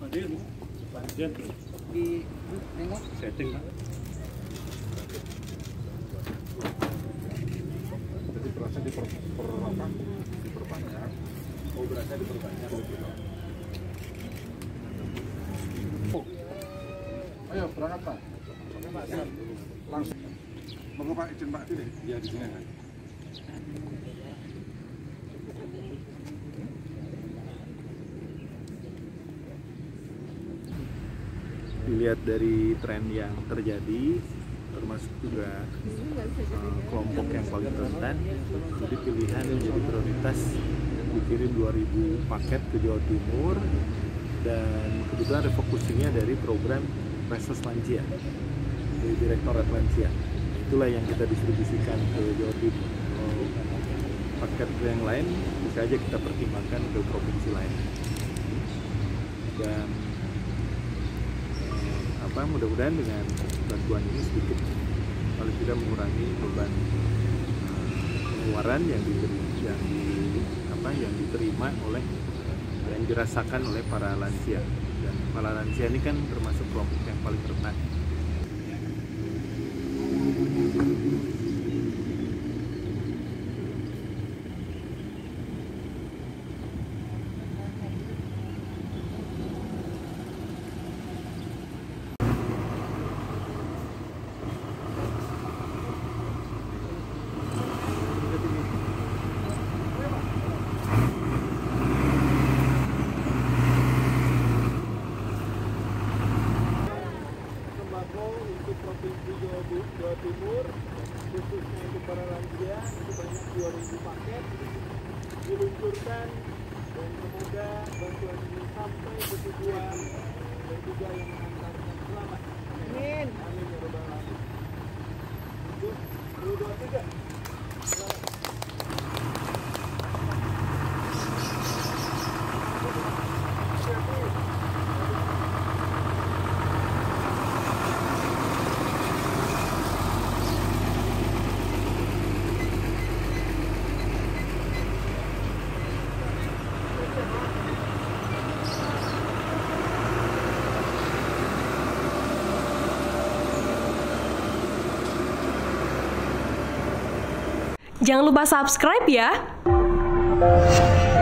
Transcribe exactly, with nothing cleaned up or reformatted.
Di tengok setting Pak. Jadi berasa diper, per, apa, diperbanyak. Oh berasa diperbanyak. Oh. Ayo berangkat Pak. Langsung. Monggo Pak, izin Pak sini. Ya di sini Pak. Dilihat dari tren yang terjadi, termasuk juga uh, kelompok yang paling rentan, jadi pilihan menjadi prioritas dikirim dua ribu paket ke Jawa Timur, dan kebetulan refocusingnya dari program Resos Lansia dari Direktorat Lansia. Itulah yang kita distribusikan ke Jawa Timur. Kalau paket yang lain bisa aja kita pertimbangkan ke provinsi lain. Dan apa mudah-mudahan dengan bantuan ini sedikit paling tidak mengurangi beban pengeluaran yang diberi, yang di, apa yang diterima oleh yang dirasakan oleh para lansia, dan para lansia ini kan termasuk kelompok yang paling rentan. Untuk Provinsi Jawa, Jawa Timur, khususnya untuk para lansia, itu banyak dua ribu paket diluncurkan, dan semoga bantuan ini sampai ke tujuan dan juga yang mengantarkan selamat. Amin. Amin ya rabbal alamin. Satu, dua, tiga. Jangan lupa subscribe ya.